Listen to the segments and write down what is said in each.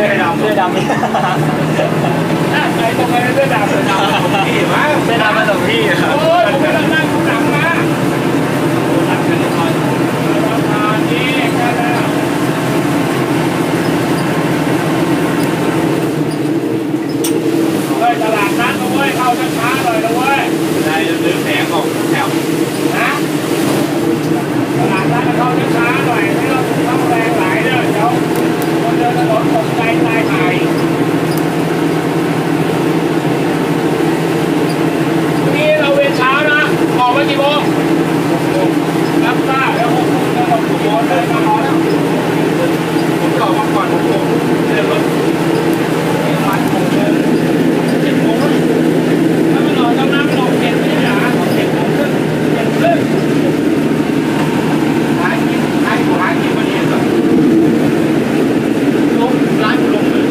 สื้อดำนี่ไอ้ตรงนั้นเสื้อดำพี่มาเสื้อดำมาส่งพี่โอ้ยผมไม่ต้องนั่งหลังมาหลังเป็นคอนนี่แค่นั้นเฮ้ยตลาดนัดนะเว้ยเข้าช้าๆหน่อยนะเว้ยได้เดินแสงออกแถวนะตลาดนัดเข้าช้าๆหน่อยไม่ต้องแรงไหลเด้อเดี๋ยวคนเดินถนนตกใจตายหายนี่เราเวรเช้านะออกมากี่โมงรับทราบแล้ว6 โมงแล้ว6 โมงเลยมารอแล้วผมจะออกมาก่อน6 โมงเดินรถมา6 โมงเลย7 โมงถ้ามันออกจากน้ำมันออก7ไม่ได้หรอ7 โมงครึ่ง7 ครึ่งหากินมาเนี่ยก่อนลงร้านลงเลย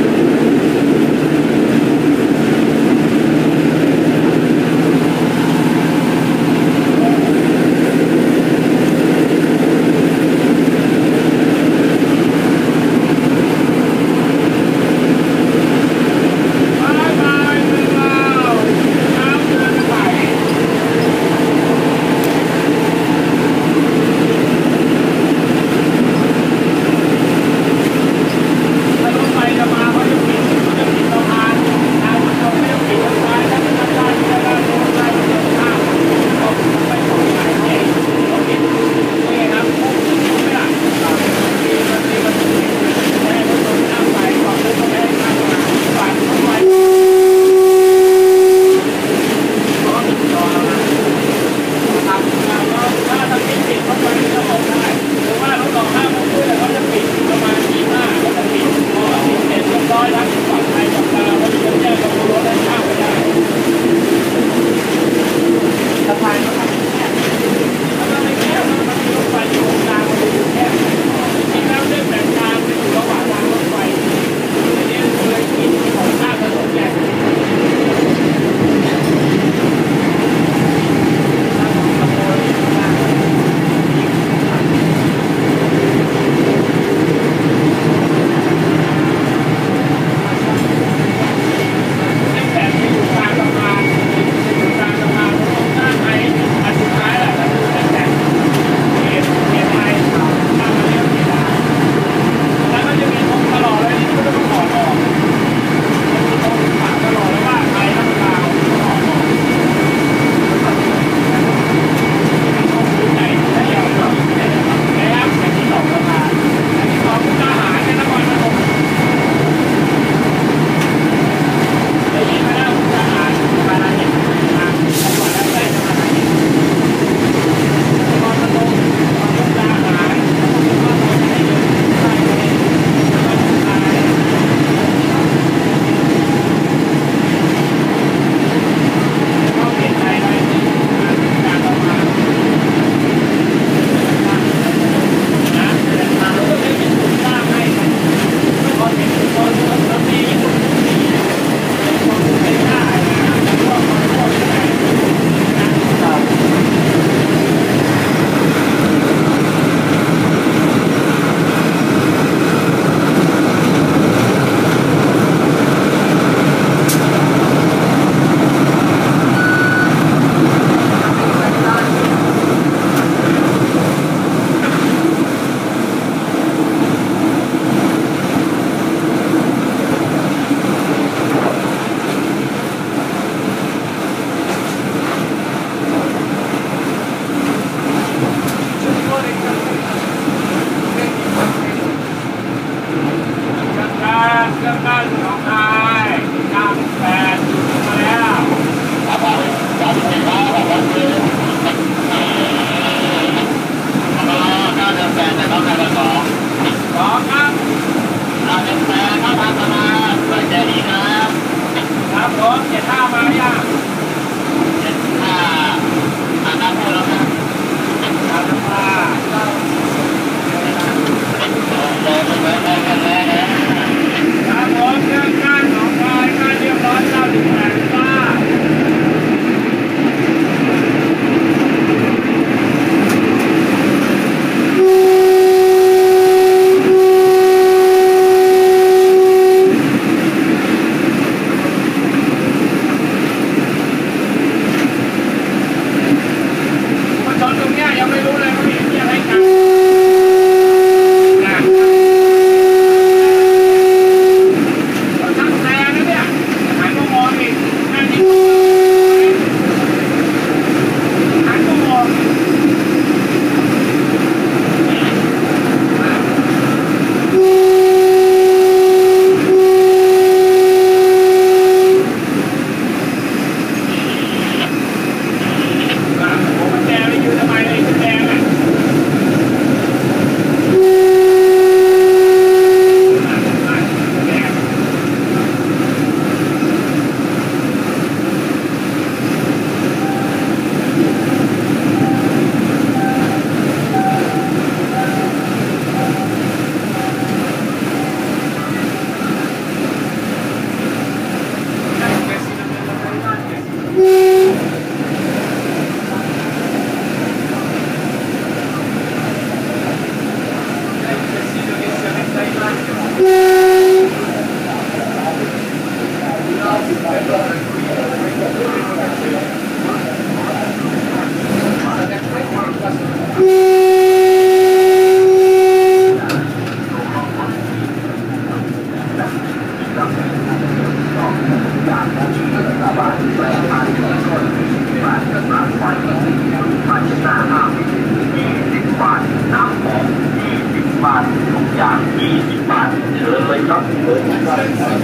Thank you.